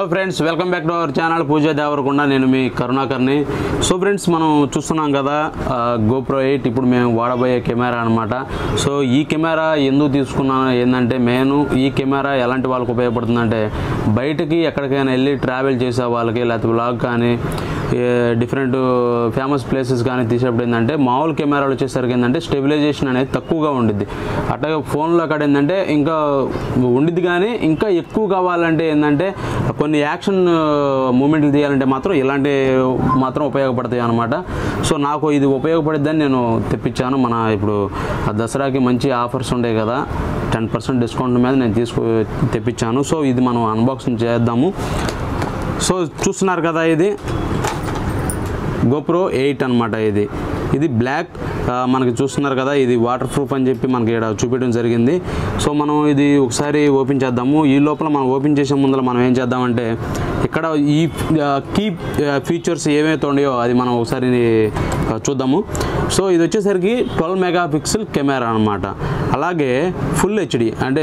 Hello friends, welcome back to our channel Pooja Devarakonda. నేను మీ కరుణాకర్ని. So friends, మనం చూస్తున్నాం కదా GoPro 8 ఇప్పుడు మేము వాడబోయే కెమెరా అనమాట. సో ఈ కెమెరా ఎందుకు తీసుకున్నాను ఏంటంటే, నేను ఈ కెమెరా ఎలాంటి వాళ్ళకి ఉపయోగపడుతుందంటే, బయటకి ఎక్కడికైనా వెళ్ళి ట్రావెల్ చేసే వాళ్ళకి, లేకపోతే వ్లాగ్ కానీ డిఫరెంట్ ఫేమస్ ప్లేసెస్ కానీ తీసేటప్పుడు ఏంటంటే, మామూలు కెమెరాలు వచ్చేసరికి ఏంటంటే స్టెబిలైజేషన్ అనేది తక్కువగా ఉండిద్ది. అట్లాగే ఫోన్లో అక్కడ ఏంటంటే ఇంకా ఉండిద్ది, కానీ ఇంకా ఎక్కువ కావాలంటే ఏంటంటే కొన్ని యాక్షన్ మూమెంట్లు తీయాలంటే మాత్రం ఇలాంటి మాత్రం ఉపయోగపడతాయి అన్నమాట. సో నాకు ఇది ఉపయోగపడిద్దని నేను తెప్పించాను. మన ఇప్పుడు దసరాకి మంచి ఆఫర్స్ ఉంటాయి కదా, 10% డిస్కౌంట్ మీద నేను తెప్పించాను. సో ఇది మనం అన్బాక్సింగ్ చేద్దాము. సో చూస్తున్నారు కదా, ఇది GoPro 8 అనమాట. ఇది బ్లాక్ మనకి చూస్తున్నారు కదా, ఇది వాటర్ ప్రూఫ్ అని చెప్పి మనకి ఇక్కడ చూపించడం జరిగింది. సో మనం ఇది ఒకసారి ఓపెన్ చేద్దాము. ఈ లోపల మనం ఓపెన్ చేసే ముందర మనం ఏం చేద్దామంటే, ఇక్కడ ఈ కీ ఫీచర్స్ ఏవైతే ఉన్నాయో అది మనం ఒకసారి చూద్దాము. సో ఇది వచ్చేసరికి 12 మెగాపిక్సెల్ కెమెరా అనమాట. అలాగే ఫుల్ హెచ్డి అంటే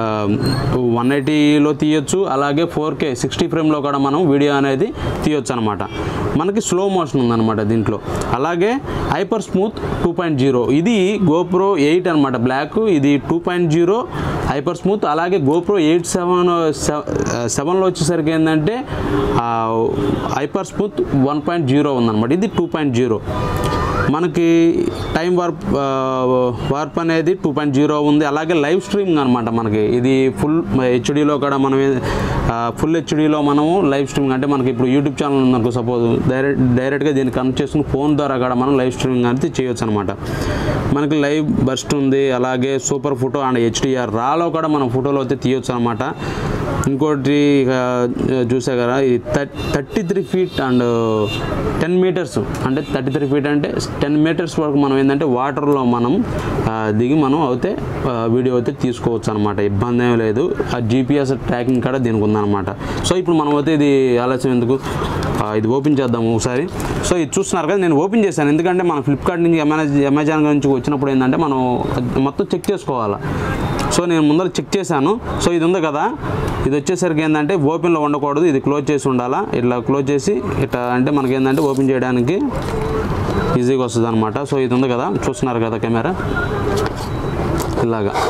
180లో తీయొచ్చు, అలాగే 4K 60 ఫ్రేమ్లో కూడా మనం వీడియో అనేది తీయొచ్చు అనమాట. మనకి స్లో మోషన్ ఉందన్నమాట దీంట్లో. అలాగే హైపర్ స్మూత్ 2.0, ఇది GoPro 8 అనమాట బ్లాక్. ఇది 2.0 హైపర్ స్మూత్. అలాగే GoPro 8 7లో వచ్చేసరికి ఏంటంటే హైపర్ స్మూత్ 1.0 ఉందన్నమాట. ఇది 2.0. మనకి టైం వార్ప్ అనేది 2.0 ఉంది. అలాగే లైవ్ స్ట్రీమింగ్ అనమాట. మనకి ఇది ఫుల్ హెచ్డీలో కూడా మనం ఫుల్ హెచ్డీలో మనము లైవ్ స్ట్రీమింగ్ అంటే, మనకి ఇప్పుడు యూట్యూబ్ ఛానల్ ఉందనుకో, సపోజ్ డైరెక్ట్గా దీన్ని కనెక్ట్ చేసుకుని ఫోన్ ద్వారా కూడా మనం లైవ్ స్ట్రీమింగ్ అనేది చేయొచ్చు అనమాట. మనకి లైవ్ బర్స్ట్ ఉంది. అలాగే సూపర్ ఫోటో అండ్ HDR రాలో కూడా మనం ఫోటోలో అయితే తీయొచ్చు అనమాట. ఇంకోటి చూసా కదా, ఇది 33 ఫీట్ అండ్ 10 మీటర్స్ అంటే 33 ఫీట్ అంటే 10 మీటర్స్ వరకు మనం ఏంటంటే వాటర్లో మనం దిగి మనం అయితే వీడియో అయితే తీసుకోవచ్చు అనమాట. ఇబ్బంది ఏమీ లేదు. ఆ GPS ట్రాకింగ్ కూడా దీనికి ఉందన్నమాట. సో ఇప్పుడు మనం అయితే ఇది ఆలస్యం ఎందుకు, ఇది ఓపెన్ చేద్దాము ఒకసారి. సో ఇది చూస్తున్నారు కదా, నేను ఓపెన్ చేశాను. ఎందుకంటే మన ఫ్లిప్కార్ట్ నుంచి అమెజాన్ నుంచి వచ్చినప్పుడు ఏంటంటే మనం మొత్తం చెక్ చేసుకోవాలి. సో నేను ముందర చెక్ చేశాను. సో ఇది ఉంది కదా, ఇది వచ్చేసరికి ఏంటంటే ఓపెన్లో ఉండకూడదు, ఇది క్లోజ్ చేసి ఉండాలా. ఇట్లా క్లోజ్ చేసి ఇట్లా అంటే మనకి ఏంటంటే ఓపెన్ చేయడానికి ఈజీగా వస్తుంది అనమాట. సో ఇది ఉంది కదా, చూస్తున్నారు కదా కెమెరా ఇలాగా.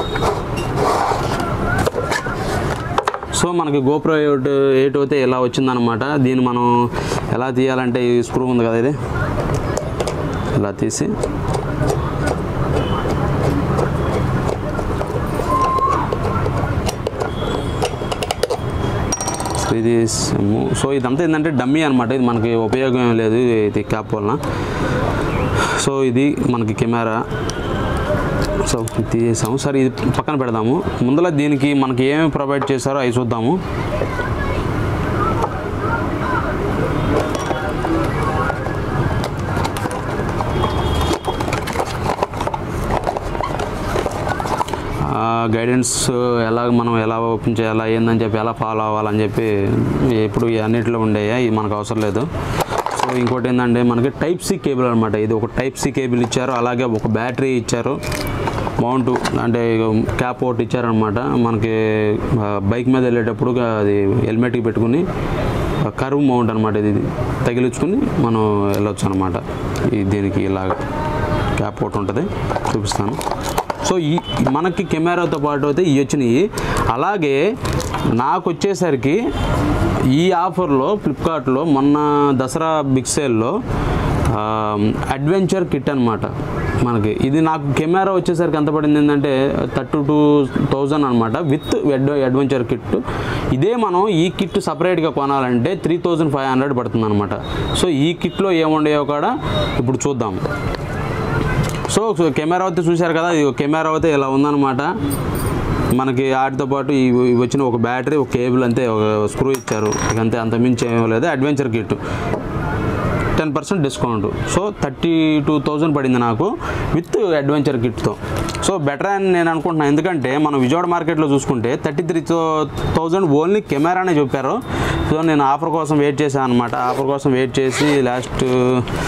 సో మనకి GoPro 8 అయితే ఇలా వచ్చిందనమాట. దీన్ని మనం ఎలా తీయాలంటే, ఈ స్క్రూ ఉంది కదా, ఇది ఇలా తీసి ఇది. సో ఇదంతా ఏంటంటే డమ్మీ అనమాట. ఇది మనకి ఉపయోగం లేదు ఇది క్యాప్ వలన. సో ఇది మనకి కెమెరా. సో తీసాము. సరే ఇది పక్కన పెడదాము. ముందర దీనికి మనకి ఏమేమి ప్రొవైడ్ చేశారో అవి చూద్దాము. గైడెన్స్ మనం ఎలా ఓపెన్ చేయాలా ఏందని చెప్పి, ఎలా ఫాలో అవ్వాలని చెప్పి ఎప్పుడు అన్నింటిలో ఉండేవి, ఇది మనకు అవసరం లేదు. సో ఇంకోటి ఏంటంటే మనకి Type-C కేబుల్ అనమాట. ఇది ఒక Type-C కేబుల్ ఇచ్చారు. అలాగే ఒక బ్యాటరీ ఇచ్చారు. మౌంట్ అంటే క్యాప్ ఒకటి ఇచ్చారనమాట. మనకి బైక్ మీద వెళ్ళేటప్పుడు అది హెల్మెట్కి పెట్టుకుని కర్వ్ మౌంట్ అనమాట. ఇది తగిలించుకుని మనం వెళ్ళొచ్చు అనమాట. దీనికి ఇలాగా క్యాప్ ఒకటి ఉంటుంది, చూపిస్తాను. సో ఈ మనకి కెమెరాతో పాటు అయితే ఇవి వచ్చినాయి. అలాగే నాకు వచ్చేసరికి ఈ ఆఫర్లో ఫ్లిప్కార్ట్లో మొన్న దసరా బిగ్ సేల్లో అడ్వెంచర్ కిట్ అనమాట. మనకి ఇది నాకు కెమెరా వచ్చేసరికి ఎంత పడింది ఏంటంటే 32,000 అనమాట, విత్ అడ్వెంచర్ కిట్. ఇదే మనం ఈ కిట్ సపరేట్గా కొనాలంటే 3,500 పడుతుంది అనమాట. సో ఈ కిట్లో ఏముండేవో కూడా ఇప్పుడు చూద్దాం. సో కెమెరా అయితే చూశారు కదా, ఇది కెమెరా అయితే ఇలా ఉందన్నమాట. మనకి వాటితో పాటు ఇవి వచ్చిన ఒక బ్యాటరీ, ఒక కేబుల్, అంతే, ఒక స్క్రూ ఇచ్చారు. అంతే, అంత మించి ఏమీ లేదు. Adventure kit 10% discount. సో 32,000 పడింది నాకు విత్ అడ్వెంచర్ కిట్తో. సో బెటర్ అని నేను అనుకుంటున్నాను. ఎందుకంటే మనం విజయవాడ మార్కెట్లో చూసుకుంటే 33,000 ఓన్లీ కెమెరానే చెప్పారు. సో నేను ఆఫర్ కోసం వెయిట్ చేశాను అనమాట. ఆఫర్ కోసం వెయిట్ చేసి లాస్ట్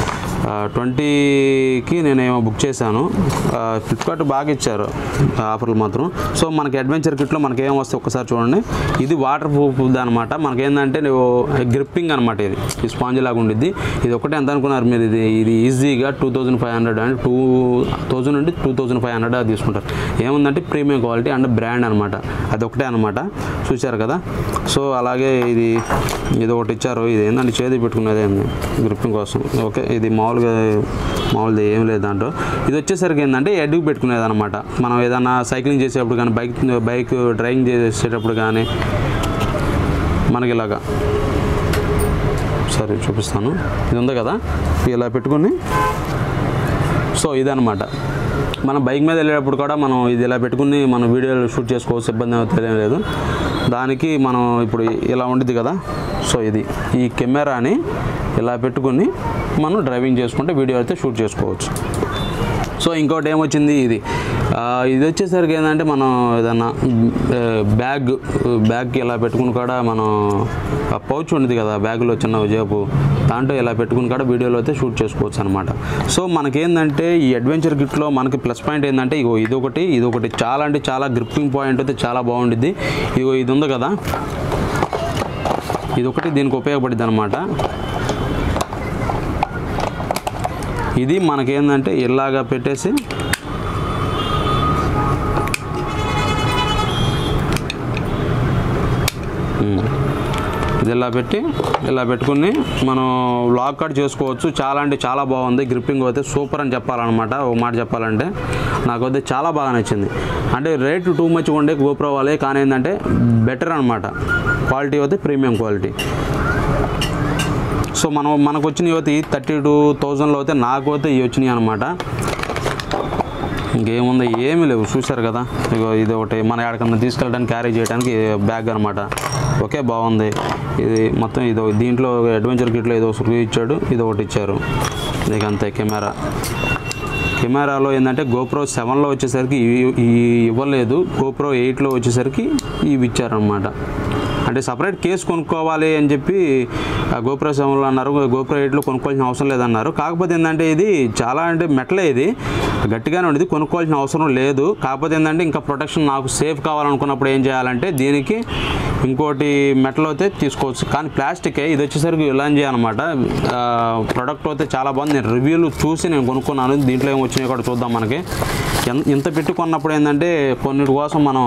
20కి నేనేమో బుక్ చేశాను. ఫ్లిప్కార్ట్ బాగా ఇచ్చారు ఆఫర్లు మాత్రం. సో మనకి అడ్వెంచర్ కిట్లో మనకి ఏం వస్తే ఒక్కసారి చూడండి. ఇది వాటర్ ప్రూఫ్ అనమాట. మనకేంటంటే గ్రిప్పింగ్ అనమాట. ఇది స్పాంజ్ లాగా ఉండిద్ది. ఇది ఒకటే ఎంత అనుకున్నారు మీరు? ఇది ఈజీగా 2500 అండ్ 2000 నుండి 2500 తీసుకుంటారు. ఏముందంటే ప్రీమియం క్వాలిటీ అండ్ బ్రాండ్ అనమాట. అదొకటే అనమాట. చూశారు కదా. సో అలాగే ఇది ఒకటి ఇచ్చారు. ఇది ఏంటంటే చేతి పెట్టుకునేది గ్రిప్పింగ్ కోసం. ఓకే, ఇది మామూలుది ఏం లేదు దాంట్లో. ఇది వచ్చేసరికి ఏంటంటే అడుగు పెట్టుకునేది అనమాట. మనం ఏదైనా సైక్లింగ్ చేసేటప్పుడు కానీ బైక్ డ్రైవింగ్ చేసేటప్పుడు కానీ మనకి ఇలాగా సరే చూపిస్తాను. ఇది ఉంది కదా, ఇలా పెట్టుకుని సో ఇదనమాట. మనం బైక్ మీద వెళ్ళేటప్పుడు కూడా మనం ఇది ఇలా పెట్టుకుని మనం వీడియోలు షూట్ చేసుకోవచ్చు, ఇబ్బంది తెలియదు లేదు. దానికి మనం ఇప్పుడు ఇలా ఉంటుంది కదా. సో ఈ కెమెరాని ఇలా పెట్టుకుని మనం డ్రైవింగ్ చేసుకుంటే వీడియో అయితే షూట్ చేసుకోవచ్చు. సో ఇంకోటి ఏమొచ్చింది, ఇది వచ్చేసరికి ఏంటంటే మనం ఏదన్నా బ్యాగ్కి ఇలా పెట్టుకుని కూడా మనం పౌచ్ ఉంటుంది కదా బ్యాగ్లో చిన్న జేబు, దాంట్లో ఇలా పెట్టుకుని కూడా వీడియోలో అయితే షూట్ చేసుకోవచ్చు అనమాట. సో మనకేంటంటే ఈ అడ్వెంచర్ కిట్లో మనకి ప్లస్ పాయింట్ ఏంటంటే ఇదొకటి చాలా అంటే చాలా గ్రిప్పింగ్ పాయింట్ అయితే చాలా బాగుండిద్ది. ఇది ఉంది కదా, ఇదొకటి దీనికి ఉపయోగపడుద్ది అనమాట. ఇది మనకేంటంటే ఇలాగా పెట్టేసి ఇది ఇలా పెట్టుకుని మనం వ్లాగ్ కట్ చేసుకోవచ్చు. చాలా అంటే చాలా బాగుంది. గ్రిప్పింగ్ అయితే సూపర్ అని చెప్పాలన్నమాట. ఒక మాట చెప్పాలంటే నాకైతే చాలా బాగా నచ్చింది. అంటే రేటు టూ మచ్ ఉండే గోప్రో వాళ్ళే, కానీ ఏంటంటే బెటర్ అనమాట. క్వాలిటీ అయితే ప్రీమియం క్వాలిటీ. సో మనకు వచ్చిన యువతి 32,000లో అయితే నాకు అయితే ఇవి వచ్చినాయి అనమాట. ఇంకేముంది, ఏమీ లేవు. చూశారు కదా. ఇది ఒకటి మన ఎక్కడికన్నా తీసుకెళ్ళడానికి క్యారీ చేయడానికి బ్యాగ్ అనమాట. ఓకే, బాగుంది. ఇది మొత్తం దీంట్లో అడ్వెంచర్ కిట్లో ఏదో స్క్రూ ఇచ్చాడు, ఇది ఒకటి ఇచ్చారు. ఇక అంతే. కెమెరాలో ఏంటంటే గోప్రో 7లో వచ్చేసరికి ఇవ్వలేదు, గోప్రో 8లో వచ్చేసరికి ఇవి ఇచ్చారనమాట. అంటే సపరేట్ కేసు కొనుక్కోవాలి అని చెప్పి గోప్రో 7లో అన్నారు, గోప్రో 8లో కొనుక్కోవాల్సిన అవసరం లేదన్నారు. కాకపోతే ఏంటంటే ఇది చాలా అంటే మెటలే, ఇది గట్టిగానే ఉండేది, కొనుక్కోవాల్సిన అవసరం లేదు. కాకపోతే ఏంటంటే ఇంకా ప్రొటెక్షన్ నాకు సేఫ్ కావాలనుకున్నప్పుడు ఏం చేయాలంటే దీనికి ఇంకోటి మెటల్ అయితే తీసుకోవచ్చు, కానీ ప్లాస్టికే. ఇది వచ్చేసరికి ఇలా చేయాలన్నమాట. ప్రోడక్ట్ అయితే చాలా బాగుంది. నేను రివ్యూలు చూసి నేను కొనుక్కున్నాను. దీంట్లో ఏమి వచ్చినాయి కూడా చూద్దాం. మనకి ఇంత పెట్టి కొన్నప్పుడు ఏంటంటే కొన్నిటి కోసం మనం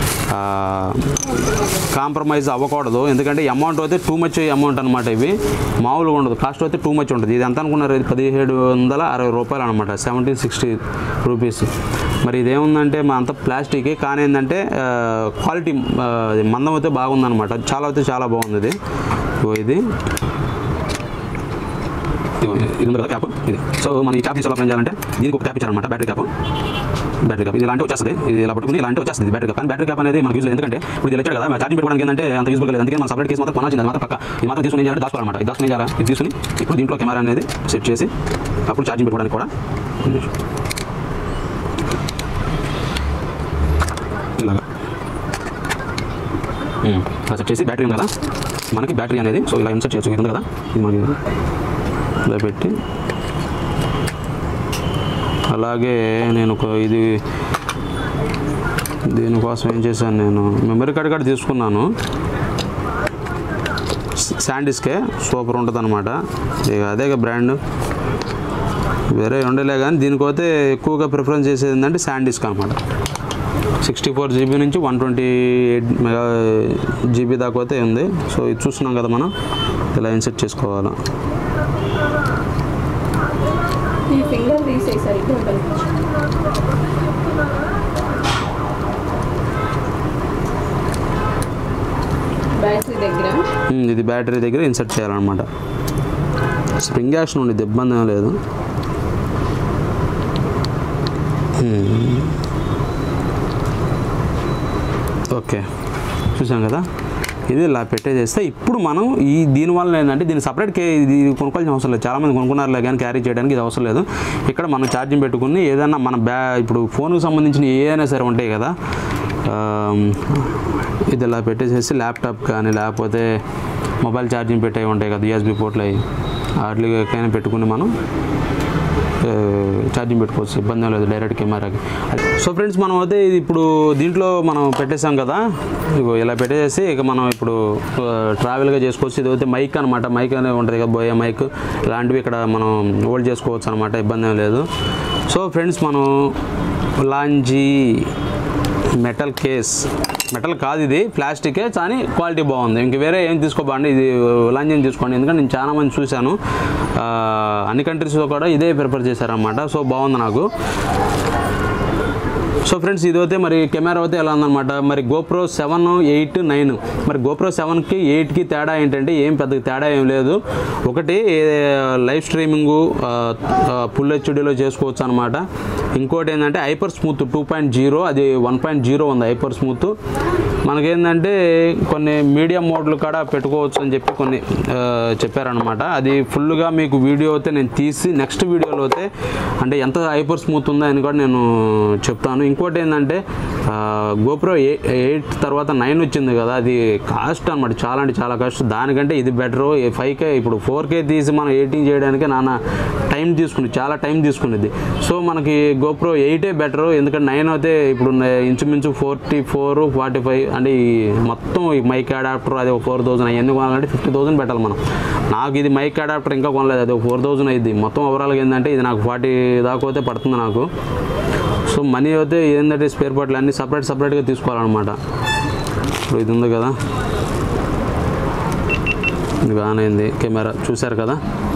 కాంప్రమైజ్ అవ్వకూడదు. ఎందుకంటే అమౌంట్ అయితే టూ మచ్ అమౌంట్ అనమాట. ఇవి మామూలుగా ఉండదు, కాస్ట్ అయితే టూ మచ్ ఉంటుంది. ఇది ఎంత అనుకున్నారు? ఇది 1760 రూపాయలు అనమాట, 1760 రూపీస్. మరి ఇదేముందంటే మా అంత ప్లాస్టిక్, కానీ ఏంటంటే క్వాలిటీ మందం అయితే బాగుందనమాట. చాలా బాగుంది. ఇది ఉంది కదా క్యాప్, ఇది. సో మనం ఈ క్యాప్ తీసుకోవాలి ఏం చేయాలంటే దీనికి ఒక క్యాప్ ఇచ్చారనమాట, బ్యాటరీ క్యాప్. ఇది ఇలాంటి వచ్చేస్తుంది. ఇది ఇలా పట్టుకుని ఇలాంటి వచ్చేస్తుంది బ్యాటరీ క్యాప్. కానీ బ్యాటరీ క్యాప్ అనేది మనకు యూజ్ లేదు, ఎందుకంటే ఇప్పుడు ఇది వచ్చాడు కదా, ఛార్జింగ్ పెట్టుకోవడానికి ఏంటంటే అంత యూజ్ఫుల్ లేదు. అందుకే మనం సపరేట్ కేసు మాత్రం కొనాల్సింది అనమాట. పక్క ఇది మాత్రం తీసుకుని ఏం చేయాలంటే దాచుకోవాలన్నమాట. ఇది దాచుకుని చేయాలి. ఇది తీసుకుని ఇప్పుడు దీంట్లో కెమెరా అనేది సెట్ చేసి అప్పుడు ఛార్జింగ్ పెట్టుకోవడానికి కూడా ఇలాగా సెట్ చేసి బ్యాటరీ ఉంది కదా మనకి, బ్యాటరీ అనేది సో ఇలా ఇన్సర్ట్ చేయొచ్చు. ఇది ఉంది కదా, ఇది మనకి ఇలా పెట్టి అలాగే నేను ఇది దీనికోసం ఏం చేశాను, నేను మెమరీ కార్డ్ కూడా తీసుకున్నాను. శాండిస్కే సూపర్ ఉంటుంది అనమాట. ఇక అదే బ్రాండ్, వేరే ఉండలే. కానీ దీనికైతే ఎక్కువగా ప్రిఫరెన్స్ చేసేది ఏంటంటే శాండిస్క్ అనమాట. 64 GB నుంచి 128 GB దాకా అయితే ఉంది. సో ఇది చూస్తున్నాం కదా, మనం ఇలా ఇన్సెట్ చేసుకోవాలి. ఇది బ్యాటరీ దగ్గర ఇన్సర్ట్ చేయాలన్నమాట. స్ప్రింగ్ యాక్షన్ ఉండేది, ఇబ్బంది ఏం లేదు. ఓకే, చూసాం కదా. ఇది ఇలా పెట్టేసేస్తే ఇప్పుడు మనం దీనివల్ల ఏంటంటే దీన్ని సపరేట్ ఇది కొనుక్కోవాల్సిన అవసరం లేదు. చాలామంది కొనుక్కున్నారులే కానీ క్యారీ చేయడానికి ఇది అవసరం లేదు. ఇక్కడ మనం ఛార్జింగ్ పెట్టుకుని ఏదైనా మన ఇప్పుడు ఫోన్కి సంబంధించిన ఏదైనా సరే ఉంటాయి కదా, ఇది ఇలా పెట్టేసేసి ల్యాప్టాప్ కానీ లేకపోతే మొబైల్ ఛార్జింగ్ పెట్టేవి ఉంటాయి కదా, USB పోర్ట్లు అవి వాటికైనా పెట్టుకుని మనం ఛార్జింగ్ పెట్టుకోవచ్చు, ఇబ్బంది లేదు డైరెక్ట్ కెమెరాకి. సో ఫ్రెండ్స్ మనం అయితే ఇది ఇప్పుడు దీంట్లో మనం పెట్టేసాం కదా, ఇగో ఇలా పెట్టేసి ఇక మనం ఇప్పుడు ట్రావెల్గా చేసుకోవచ్చు. ఇది అయితే మైక్ అనమాట, మైక్ అనేది ఉంటుంది కదా, బోయే మైక్ ఇలాంటివి ఇక్కడ మనం హోల్డ్ చేసుకోవచ్చు అనమాట, ఇబ్బంది లేదు. సో ఫ్రెండ్స్ మనం లాంజీ మెటల్ కేస్, మెటల్ కాదు ఇది ప్లాస్టికే, కానీ క్వాలిటీ బాగుంది. ఇంక వేరే ఏం తీసుకోబాండి, ఇది లాంజీని తీసుకోండి. ఎందుకంటే నేను చాలా మంది చూశాను, అన్ని కంట్రీస్లో కూడా ఇదే ప్రిఫర్ చేశారనమాట. సో బాగుంది నాకు. సో ఫ్రెండ్స్ ఇదైతే మరి కెమెరా అయితే ఎలా ఉందన్నమాట. మరి GoPro 7, 8, 9 మరి GoPro 7కి 8కి తేడా ఏంటంటే ఏం పెద్ద తేడా ఏం లేదు. ఒకటి లైవ్ స్ట్రీమింగు ఫుల్ హెచ్డీలో చేసుకోవచ్చు అనమాట. ఇంకోటి ఏంటంటే హైపర్ స్మూత్ 2.0, అది 1.0 ఉంది హైపర్ స్మూత్. మనకేంటంటే కొన్ని మీడియం మోడ్లు కూడా పెట్టుకోవచ్చు అని చెప్పి కొన్ని చెప్పారనమాట. అది ఫుల్గా మీకు వీడియో అయితే నేను తీసి నెక్స్ట్ వీడియోలో అయితే అంటే ఎంత హైపర్ స్మూత్ ఉందో అని కూడా నేను చెప్తాను. ఇంకోటి ఏంటంటే GoPro 8 తర్వాత 9 వచ్చింది కదా, అది కాస్ట్ అనమాట, చాలా అంటే చాలా కాస్ట్. దానికంటే ఇది బెటరు. 5K ఇప్పుడు 4K తీసి మనం ఎడిటింగ్ చేయడానికి నాన్న టైం తీసుకుని చాలా టైం తీసుకునేది. సో మనకి GoPro 8 బెటరు. ఎందుకంటే 9 అయితే ఇప్పుడు ఇంచుమించు 44, 45 అంటే ఈ మొత్తం ఈ మైక్ అడాప్టర్ అది 4000, అవన్నీ కొనాలంటే 50,000 పెట్టాలి మనం. నాకు ఇది మైక్ అడాప్టర్ ఇంకా కొనలేదు, అది 4000 అయింది మొత్తం. ఓవరాల్గా ఏంటంటే ఇది నాకు 40 దాకా అయితే పడుతుంది నాకు. సో మనీ అయితే ఏంటంటే స్పేర్ పార్ట్లు అన్నీ సపరేట్గా తీసుకోవాలన్నమాట. ఇప్పుడు ఇది ఉంది కదా, ఇది ఆన్ అయింది కెమెరా, చూశారు కదా.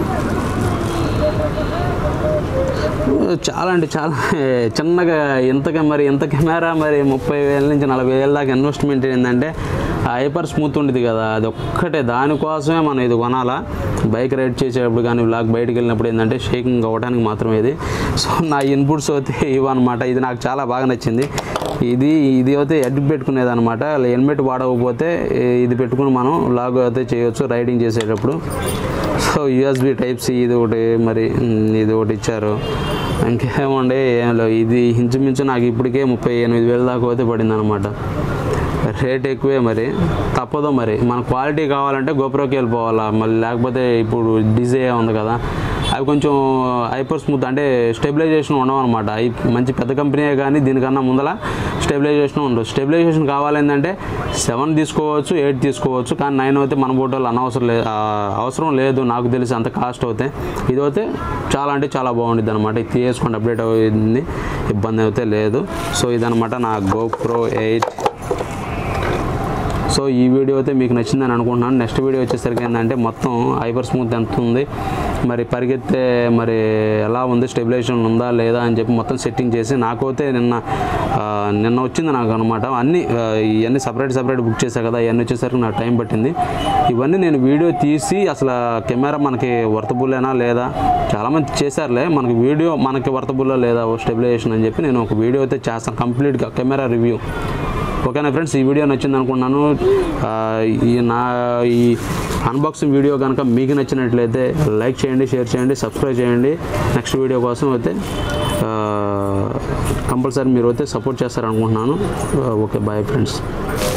చాలా అంటే చాలా చిన్నగా ఎంత కెమెరా మరి 30,000 నుంచి 40,000 దాకా ఇన్వెస్ట్మెంట్ ఏంటంటే హైపర్ స్మూత్ ఉండేది కదా, అది ఒక్కటే. దానికోసమే మనం ఇది కొనాలా. బైక్ రైడ్ చేసేటప్పుడు కానీ బ్లాగ్ బయటకు వెళ్ళినప్పుడు ఏంటంటే షేకింగ్ అవ్వడానికి మాత్రమే ఇది. సో నా ఇన్పుట్స్ అయితే ఇవన్నమాట. ఇది నాకు చాలా బాగా నచ్చింది. ఇది అయితే హెడ్ పెట్టుకునేది అనమాట. హెల్మెట్ వాడకపోతే ఇది పెట్టుకుని మనం బ్లాగ్ అయితే చేయొచ్చు రైడింగ్ చేసేటప్పుడు. సో USB Type-C ఇది ఒకటి, మరి ఇది ఒకటి ఇచ్చారు. ఇంకేమండి ఏం లేవు. ఇది ఇంచుమించు నాకు ఇప్పటికే 38,000 దాకా అయితే పడింది అనమాట. రేట్ ఎక్కువే, మరి తప్పదు. మరి మన క్వాలిటీ కావాలంటే GoProకి వెళ్ళిపోవాలా, మళ్ళీ లేకపోతే ఇప్పుడు డిజే ఉంది కదా, అవి కొంచెం హైపర్ స్మూత్ అంటే స్టెబిలైజేషన్ ఉండవు అనమాట. అవి మంచి పెద్ద కంపెనీయే కానీ దీనికన్నా ముందల స్టెబిలైజేషన్ ఉండదు. స్టెబిలైజేషన్ కావాలంటే 7 తీసుకోవచ్చు, 8 తీసుకోవచ్చు, కానీ 9 అయితే మన బోటోలు అవసరం లేదు నాకు తెలిసి, అంత కాస్ట్ అవుతాయి. ఇది అయితే చాలా అంటే చాలా బాగుంటుంది అనమాట. ఇది తీసుకొని అప్డేట్ అవుతుంది, ఇబ్బంది అయితే లేదు. సో ఇదనమాట నా GoPro 8. సో ఈ వీడియో అయితే మీకు నచ్చిందని అనుకుంటున్నాను. నెక్స్ట్ వీడియో వచ్చేసరికి ఏంటంటే మొత్తం హైపర్ స్మూత్ ఎంత ఉంది, మరి పరిగెత్తే మరి ఎలా ఉంది, స్టెబిలైజేషన్ ఉందా లేదా అని చెప్పి మొత్తం సెట్టింగ్ చేసి నాకైతే నిన్న వచ్చింది నాకు అనమాట. ఇవన్నీ సపరేట్ బుక్ చేశా కదా, ఇవన్నీ వచ్చేసరికి నాకు టైం పట్టింది. ఇవన్నీ నేను వీడియో తీసి అసలు కెమెరా మనకి వర్తబుల్లేనా లేదా, చాలామంది చేశారులే, మనకి వర్తబుల్లో లేదా స్టెబిలైజేషన్ అని చెప్పి నేను ఒక వీడియో అయితే చేస్తాను కంప్లీట్గా కెమెరా రివ్యూ. ఓకేనా ఫ్రెండ్స్, ఈ వీడియో నచ్చింది అనుకుంటున్నాను. ఈ అన్బాక్సింగ్ వీడియో కనుక మీకు నచ్చినట్లయితే లైక్ చేయండి, షేర్ చేయండి, సబ్స్క్రైబ్ చేయండి. నెక్స్ట్ వీడియో కోసం అయితే కంపల్సరీ మీరు అయితే సపోర్ట్ చేస్తారనుకుంటున్నాను. Okay, bye friends.